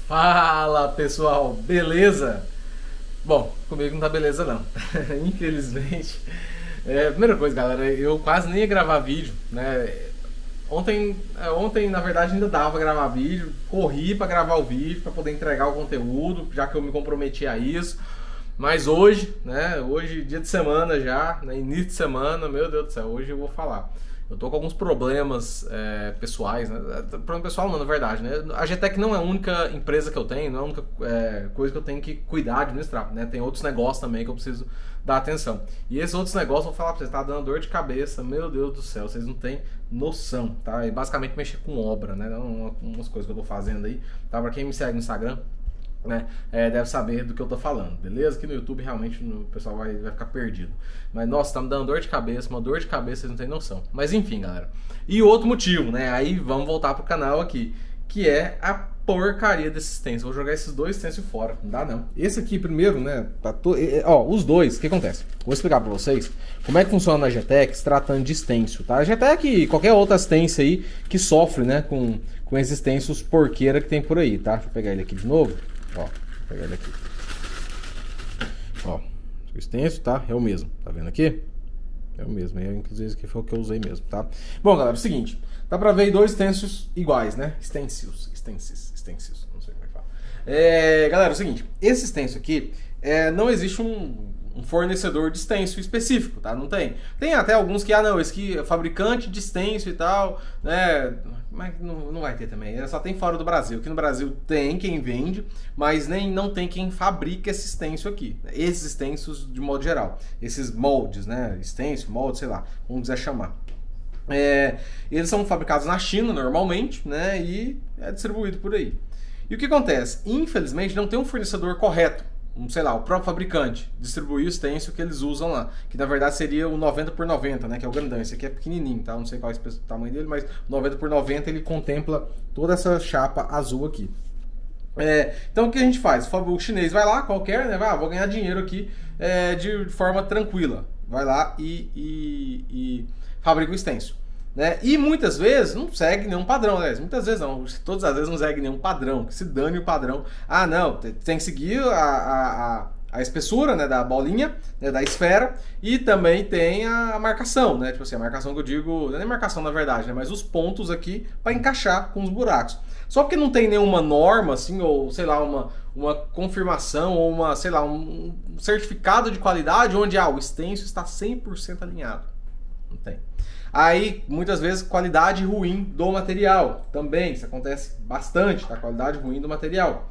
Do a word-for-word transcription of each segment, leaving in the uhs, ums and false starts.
Fala pessoal, beleza? Bom, comigo não tá beleza não, infelizmente. É, primeira coisa, galera, eu quase nem ia gravar vídeo, né? Ontem, é, ontem na verdade ainda dava pra gravar vídeo, corri pra gravar o vídeo, pra poder entregar o conteúdo, já que eu me comprometi a isso. Mas hoje, né? Hoje, dia de semana já, né, início de semana, meu Deus do céu, hoje eu vou falar. Eu tô com alguns problemas é, pessoais, né? Problema pessoal não, na verdade, né? A G T E C não é a única empresa que eu tenho, não é a única é, coisa que eu tenho que cuidar, administrar, né? Tem outros negócios também que eu preciso dar atenção. E esses outros negócios, eu vou falar pra vocês, tá dando dor de cabeça, meu Deus do céu, vocês não têm noção, tá? E basicamente mexer com obra, né? Umas coisas que eu tô fazendo aí, tá? Pra quem me segue no Instagram, né, é, deve saber do que eu tô falando, beleza? Aqui no YouTube realmente no, o pessoal vai, vai ficar perdido. Mas nossa, tá me dando dor de cabeça, uma dor de cabeça, vocês não têm noção. Mas enfim, galera. E outro motivo, né? Aí vamos voltar pro canal aqui, que é a porcaria desse stencil. Vou jogar esses dois stencils fora, não dá não. Esse aqui primeiro, né? Tá to... Ó, os dois, o que acontece? Vou explicar pra vocês como é que funciona a G T E C se tratando de stencil, tá? A G T E C e qualquer outra stencil aí que sofre, né? Com, com esses stencils porqueira que tem por aí, tá? Deixa eu pegar ele aqui de novo. Ó, vou pegar ele aqui. Ó, o stencil, tá? É o mesmo, tá vendo aqui? É o mesmo, é, inclusive esse aqui foi o que eu usei mesmo, tá? Bom, galera, é o seguinte, dá pra ver dois stencils iguais, né? Stencils, stencils, stencils, não sei como é que fala. É, galera, é o seguinte, esse stencil aqui, é, não existe um, um fornecedor de stencil específico, tá? Não tem. Tem até alguns que, ah não, esse aqui é fabricante de stencil e tal, né? Mas não, não vai ter também, só tem fora do Brasil. Aqui no Brasil tem quem vende, mas nem não tem quem fabrica esse stencil aqui. Esses stencils de modo geral. Esses moldes, né? Stencil, molde, sei lá, como quiser chamar. É, eles são fabricados na China normalmente, né? E é distribuído por aí. E o que acontece? Infelizmente não tem um fornecedor correto. Um, sei lá, o próprio fabricante distribuir o stencil que eles usam lá, que na verdade seria o noventa por noventa, né, que é o grandão. Esse aqui é pequenininho, tá? Não sei qual é o tamanho dele, mas o noventa por noventa ele contempla toda essa chapa azul aqui. É, então o que a gente faz? O chinês vai lá, qualquer, né, vai, ah, vou ganhar dinheiro aqui é, de forma tranquila. Vai lá e, e, e fabrica o stencil. Né? E muitas vezes não segue nenhum padrão, né? Muitas vezes não, todas as vezes não segue nenhum padrão, que se dane o padrão. Ah, não, tem que seguir a, a, a espessura, né, da bolinha, né, da esfera, e também tem a marcação, né? Tipo assim, a marcação que eu digo, não é nem marcação na verdade, né, mas os pontos aqui para encaixar com os buracos. Só porque não tem nenhuma norma, assim, ou sei lá, uma, uma confirmação, ou uma, sei lá, um, um certificado de qualidade onde ah, o stencil está cem por cento alinhado. Não tem. Aí, muitas vezes, qualidade ruim do material. Também, isso acontece bastante, tá? Qualidade ruim do material.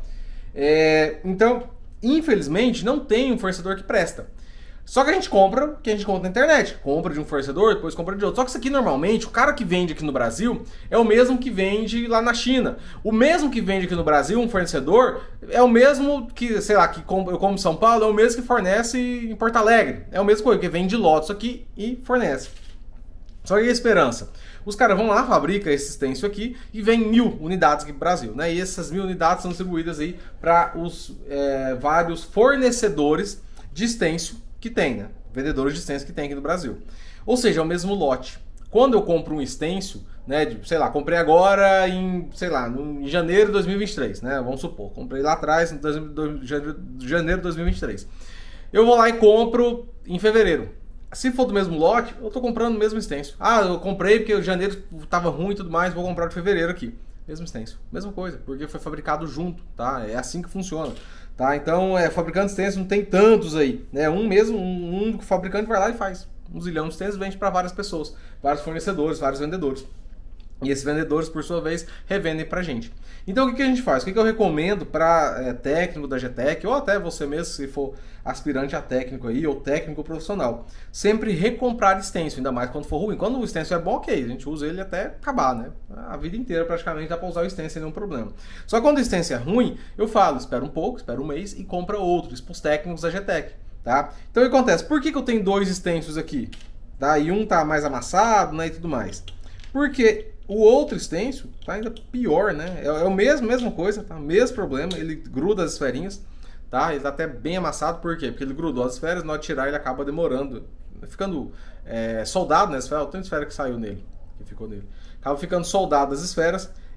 É, então, infelizmente, não tem um fornecedor que presta. Só que a gente compra o que a gente compra na internet. Compra de um fornecedor, depois compra de outro. Só que isso aqui, normalmente, o cara que vende aqui no Brasil é o mesmo que vende lá na China. O mesmo que vende aqui no Brasil, um fornecedor, é o mesmo que, sei lá, que eu como em São Paulo, é o mesmo que fornece em Porto Alegre. É o mesmo coisa, que vende lotes aqui e fornece. Só que a esperança. Os caras vão lá, fabricam esse stencil aqui e vem mil unidades aqui pro Brasil, né? E essas mil unidades são distribuídas aí para os é, vários fornecedores de stencil que tem, né? Vendedores de stencil que tem aqui no Brasil. Ou seja, é o mesmo lote. Quando eu compro um stencil, né? De, sei lá, comprei agora em, sei lá, no, em janeiro de dois mil e vinte e três, né? Vamos supor, comprei lá atrás, em janeiro de dois mil e vinte e três. Eu vou lá e compro em fevereiro. Se for do mesmo lote, eu tô comprando o mesmo stencil. Ah, eu comprei porque o janeiro tava ruim e tudo mais, vou comprar de fevereiro aqui. Mesmo stencil, mesma coisa, porque foi fabricado junto, tá? É assim que funciona, tá? Então, é, fabricante de stencil não tem tantos aí, né? Um mesmo, um único fabricante vai lá e faz um zilhão de stencil, vende para várias pessoas, vários fornecedores, vários vendedores. E esses vendedores, por sua vez, revendem pra gente. Então, o que, que a gente faz? O que, que eu recomendo para é, técnico da G T E C, ou até você mesmo, se for aspirante a técnico aí, ou técnico profissional, sempre recomprar stencil, ainda mais quando for ruim. Quando o stencil é bom, ok, a gente usa ele até acabar, né? A vida inteira, praticamente, dá para usar o stencil sem nenhum problema. Só que quando o stencil é ruim, eu falo, espera um pouco, espera um mês e compra outro, isso para os técnicos da G T E C, tá? Então, o que acontece? Por que, que eu tenho dois stencils aqui? Tá? E um tá mais amassado, né, e tudo mais. Porque o outro stencil tá ainda pior, né? É, é o mesmo, mesma coisa, tá? Mesmo problema, ele gruda as esferinhas, tá? Ele tá até bem amassado, por quê? Porque ele grudou as esferas, na hora de tirar ele acaba demorando, ficando é, soldado na esfera, o tanto de esfera que saiu nele, que ficou nele. Acaba ficando soldado as esferas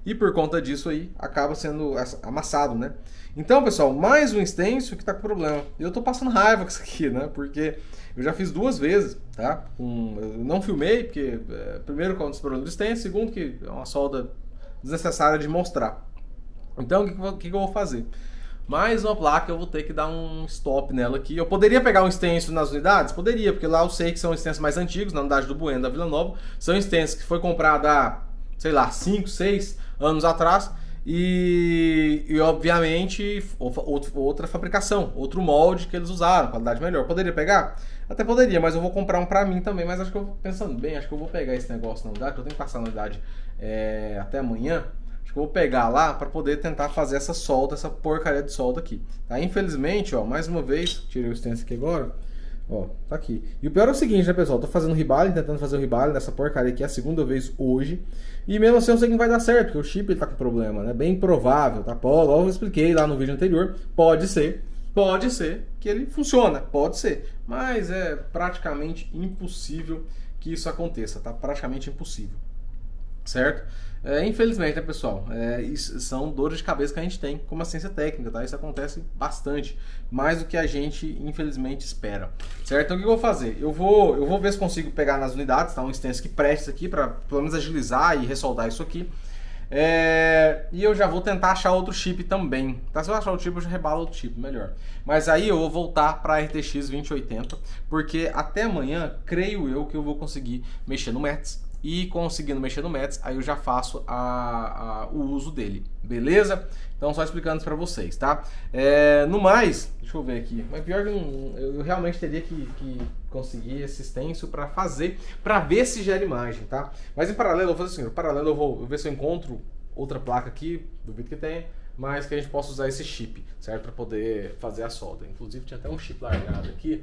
e por conta disso aí acaba sendo amassado, né? Então, pessoal, mais um stencil que tá com problema. Eu tô passando raiva com isso aqui, né? Porque eu já fiz duas vezes, tá? Um, eu não filmei, porque é, primeiro com os problemas do stencil, segundo que é uma solda desnecessária de mostrar. Então, o que, que eu vou fazer? Mais uma placa, eu vou ter que dar um stop nela aqui. Eu poderia pegar um stencil nas unidades? Poderia, porque lá eu sei que são stencils mais antigos, na unidade do Bueno, da Vila Nova. São stencils que foi comprado há, sei lá, cinco, seis anos atrás. E, e obviamente, outra fabricação, outro molde que eles usaram, qualidade melhor. Poderia pegar? Até poderia, mas eu vou comprar um pra mim também. Mas acho que eu, pensando bem, acho que eu vou pegar esse negócio na unidade, que eu tenho que passar na unidade é, até amanhã. Acho que eu vou pegar lá para poder tentar fazer essa solda, essa porcaria de solda aqui. Tá? Infelizmente, ó, mais uma vez, tirei o stencil aqui agora. Ó, tá aqui. E o pior é o seguinte, né, pessoal? Tô fazendo rebalho, tentando fazer o rebalho nessa porcaria aqui, é a segunda vez hoje. E mesmo assim eu sei que não vai dar certo, porque o chip ele tá com problema, né? Bem provável, tá? Pode, eu expliquei lá no vídeo anterior. Pode ser, pode ser que ele funciona, pode ser. Mas é praticamente impossível que isso aconteça, tá? Praticamente impossível. Certo? É, infelizmente, né, pessoal? É, isso são dores de cabeça que a gente tem como assistência técnica, tá? Isso acontece bastante, mais do que a gente, infelizmente, espera. Certo? Então, o que eu vou fazer? Eu vou, eu vou ver se consigo pegar nas unidades, tá? Um stencil que preste aqui, para pelo menos agilizar e ressoldar isso aqui. É, e eu já vou tentar achar outro chip também, tá? Se eu achar o chip, eu já rebalo outro chip, melhor. Mas aí eu vou voltar para a R T X vinte oitenta, porque até amanhã, creio eu, que eu vou conseguir mexer no Mets. E conseguindo mexer no Mets, aí eu já faço a, a, o uso dele, beleza? Então só explicando isso pra vocês, tá? É, no mais, deixa eu ver aqui, mas pior que não, eu realmente teria que, que conseguir esse stencil pra fazer, pra ver se gera imagem, tá? Mas em paralelo, eu vou fazer assim, em paralelo eu vou, eu vou ver se eu encontro outra placa aqui, duvido que tenha, mas que a gente possa usar esse chip, certo? Pra poder fazer a solda. Inclusive tinha até um chip largado aqui.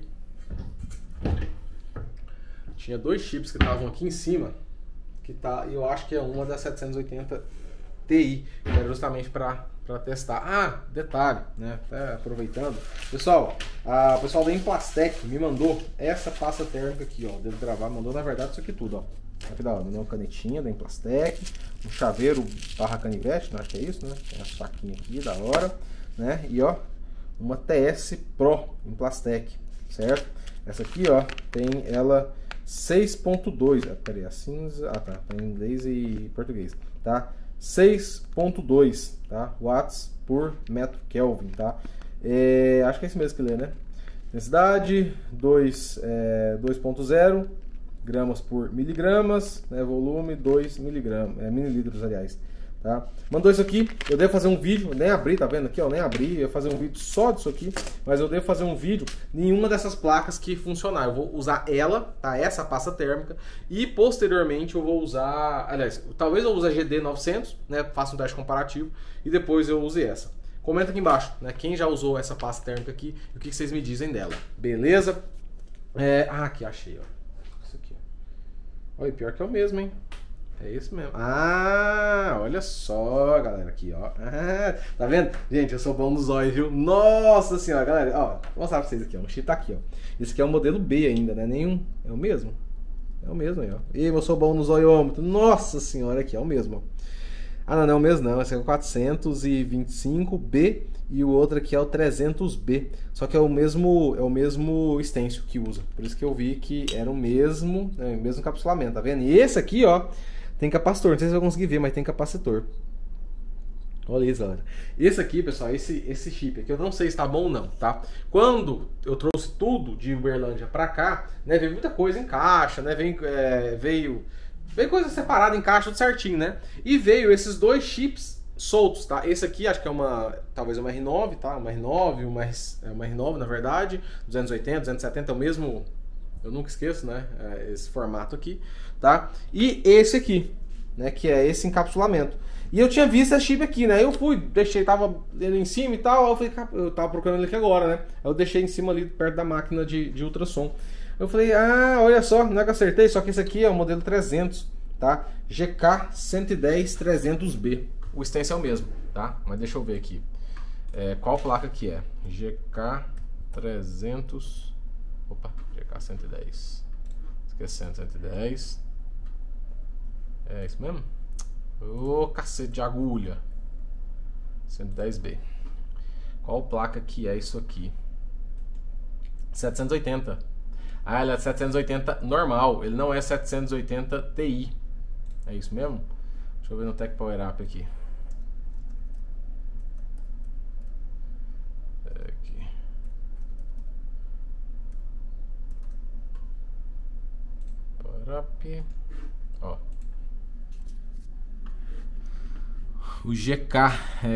Tinha dois chips que estavam aqui em cima, que tá, eu acho que é uma da setecentos e oitenta Ti, que era justamente para testar. Ah, detalhe, né? Até aproveitando, pessoal, a, o pessoal da Emplastec me mandou essa pasta térmica aqui, ó. Devo gravar, mandou na verdade isso aqui tudo, ó. Aqui da hora, mandou uma canetinha da Emplastec, um chaveiro barra canivete, não acho que é isso, né? Tem essa faquinha aqui, da hora, né? E ó, uma T S Pro Emplastec, certo? Essa aqui, ó, tem ela seis ponto dois, ah, peraí, a cinza, ah tá, tá em inglês e português, tá? seis ponto dois, tá? Watts por metro Kelvin, tá? É, acho que é esse mesmo que lê, né? Densidade dois ponto zero gramas por miligramas, né? Volume dois miligramas, é, mililitros, aliás. Tá? Mandou isso aqui, eu devo fazer um vídeo, eu nem abri, tá vendo aqui, ó, nem abri, eu ia fazer um vídeo só disso aqui, mas eu devo fazer um vídeo em uma dessas placas que funcionar. Eu vou usar ela, tá? Essa pasta térmica, e posteriormente eu vou usar, aliás, talvez eu use a G D novecentos, né? Faça um teste comparativo e depois eu use essa. Comenta aqui embaixo, né? Quem já usou essa pasta térmica aqui e o que vocês me dizem dela, beleza? É... Ah, aqui, achei, ó. Isso aqui, ó. Olha, pior que é o mesmo, hein? É isso mesmo. Ah, olha só, galera, aqui, ó. Ah, tá vendo? Gente, eu sou bom no zóio, viu? Nossa senhora, galera, ó, vou mostrar pra vocês aqui, ó. O chip tá aqui, ó. Esse aqui é o modelo B ainda, né? Nenhum. É o mesmo? É o mesmo aí, ó. E eu sou bom no zoiômetro. Nossa senhora, aqui, é o mesmo, ó. Ah, não, não é o mesmo, não. Esse é o quatrocentos e vinte e cinco B e o outro aqui é o trezentos B. Só que é o mesmo, é o mesmo stencil que usa. Por isso que eu vi que era o mesmo, né, o mesmo encapsulamento, tá vendo? E esse aqui, ó, tem capacitor, não sei se você vai conseguir ver, mas tem capacitor. Olha isso, galera. Esse aqui, pessoal, esse, esse chip aqui, eu não sei se tá bom ou não, tá? Quando eu trouxe tudo de Uberlândia pra cá, né, veio muita coisa em caixa, né, veio, é, veio, veio coisa separada em caixa, tudo certinho, né? E veio esses dois chips soltos, tá? Esse aqui acho que é uma, talvez uma R nove, tá? Uma R nove, uma, é uma R nove, na verdade, duzentos e oitenta, duzentos e setenta, é o mesmo... Eu nunca esqueço, né? Esse formato aqui, tá? E esse aqui, né? Que é esse encapsulamento. E eu tinha visto esse chip aqui, né? Eu fui, deixei, tava ele em cima e tal. Eu falei, eu tava procurando ele aqui agora, né? Eu deixei em cima ali, perto da máquina de, de ultrassom. Eu falei, ah, olha só, não é que eu acertei, só que esse aqui é o modelo trezentos, tá? G K cento e dez trezentos B. O stencil é o mesmo, tá? Mas deixa eu ver aqui. É, qual placa que é? G K trezentos... Opa, G K cento e dez. Esse aqui é cento, cento e dez. É isso mesmo? Ô, oh, cacete de agulha. cento e dez B. Qual placa que é isso aqui? setecentos e oitenta. Ah, ele é setecentos e oitenta normal. Ele não é setecentos e oitenta Ti. É isso mesmo? Deixa eu ver no Tech Power Up aqui. Aqui. Power Up. Ó. O G K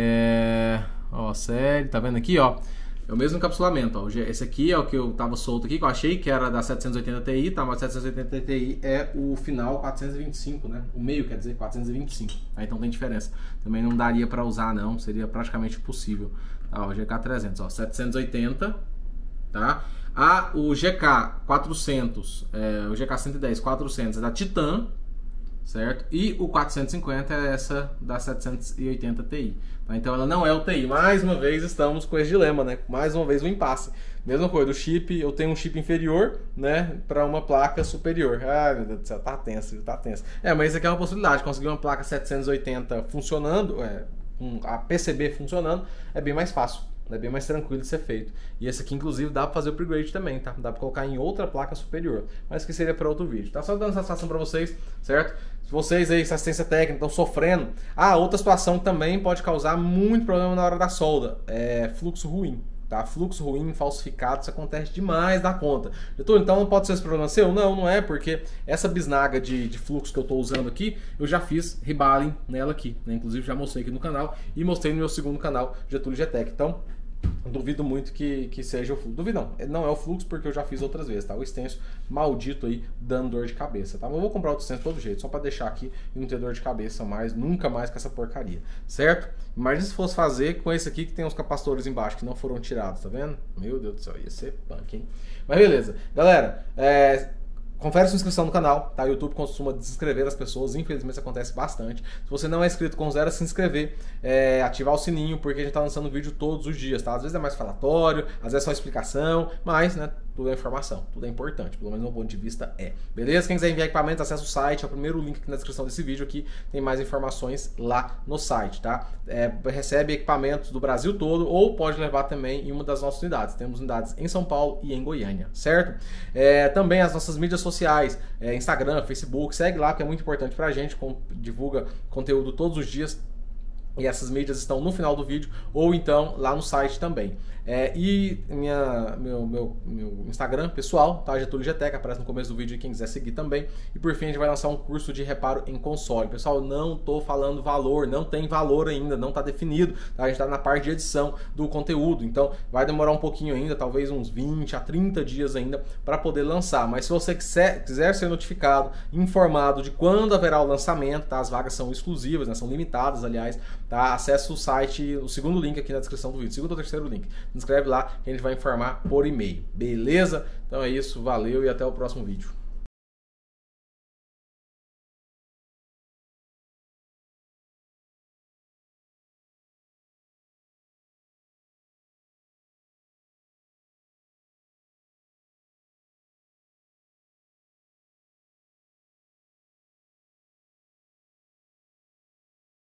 é... Ó, série, tá vendo aqui, ó? É o mesmo encapsulamento, ó. Esse aqui é o que eu tava solto aqui, que eu achei que era da setecentos e oitenta Ti, tá? Mas setecentos e oitenta Ti é o final quatrocentos e vinte e cinco, né? O meio, quer dizer, quatrocentos e vinte e cinco. Aí, então tem diferença. Também não daria pra usar, não. Seria praticamente impossível. Tá, ó, G K trezentos, ó. setecentos e oitenta, tá? Ah, o G K quatrocentos, é, o G K cento e dez quatrocentos é da Titan, certo? E o quatrocentos e cinquenta é essa da setecentos e oitenta Ti. Tá? Então ela não é o Ti. Mais uma vez estamos com esse dilema, né? Mais uma vez o impasse. Mesma coisa, do chip, eu tenho um chip inferior, né? Para uma placa superior. Ai, meu Deus do céu, tá tenso, tá tenso. É, mas isso aqui é uma possibilidade. Conseguir uma placa setecentos e oitenta funcionando, é, com a P C B funcionando, é bem mais fácil. É bem mais tranquilo de ser feito. E esse aqui, inclusive, dá pra fazer o upgrade também, tá? Dá pra colocar em outra placa superior. Mas que seria para outro vídeo. Tá só dando essa situação pra vocês, certo? Se vocês aí, essa assistência técnica, estão sofrendo. Ah, outra situação que também pode causar muito problema na hora da solda. É fluxo ruim. Tá? Fluxo ruim, falsificado, isso acontece demais da conta. Doutor, então não pode ser esse problema seu? Não, não é, porque essa bisnaga de, de fluxo que eu estou usando aqui, eu já fiz rebaling nela aqui, né? Inclusive já mostrei aqui no canal e mostrei no meu segundo canal, Getúlio Getec. Então, duvido muito que, que seja o fluxo. Duvido não, não é o fluxo porque eu já fiz outras vezes, tá? O extenso maldito aí dando dor de cabeça, tá? Mas eu vou comprar outro extenso de todo jeito, só pra deixar aqui e não ter dor de cabeça mais, nunca mais com essa porcaria, certo? Imagina se fosse fazer com esse aqui que tem os capacitores embaixo que não foram tirados, tá vendo? Meu Deus do céu, ia ser punk, hein? Mas beleza, galera, é... confere sua inscrição no canal, tá? O YouTube costuma desinscrever as pessoas, infelizmente isso acontece bastante. Se você não é inscrito, considera se inscrever, é, ativar o sininho, porque a gente tá lançando vídeo todos os dias, tá? Às vezes é mais falatório, às vezes é só explicação, mas, né, tudo é informação, tudo é importante, pelo menos do meu ponto de vista é. Beleza? Quem quiser enviar equipamentos, acessa o site, é o primeiro link aqui na descrição desse vídeo aqui, tem mais informações lá no site, tá? É, recebe equipamentos do Brasil todo ou pode levar também em uma das nossas unidades. Temos unidades em São Paulo e em Goiânia, certo? É, também as nossas mídias sociais, é, Instagram, Facebook, segue lá que é muito importante pra gente, com, divulga conteúdo todos os dias. E essas mídias estão no final do vídeo ou então lá no site também. É, e minha, meu, meu, meu Instagram pessoal, tá? Getúlio Getec, aparece no começo do vídeo quem quiser seguir também. E por fim a gente vai lançar um curso de reparo em console. Pessoal, não tô falando valor, não tem valor ainda, não tá definido. Tá? A gente tá na parte de edição do conteúdo, então vai demorar um pouquinho ainda, talvez uns vinte a trinta dias ainda para poder lançar. Mas se você quiser, quiser ser notificado, informado de quando haverá o lançamento, tá? As vagas são exclusivas, né? São limitadas, aliás. Tá? Acesse o site, o segundo link aqui na descrição do vídeo, segundo ou terceiro link. Se inscreve lá que a gente vai informar por e-mail, beleza? Então é isso, valeu e até o próximo vídeo.